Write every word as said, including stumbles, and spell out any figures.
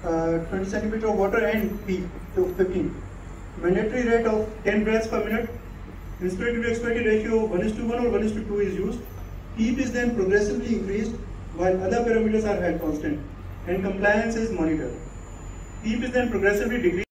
uh, twenty centimeter of water and P, so fifteen. Mandatory rate of ten breaths per minute. Inspirated to expected ratio one is to one or one is to two is used. P is then progressively increased while other parameters are held constant and compliance is monitored. P is then progressively decreased.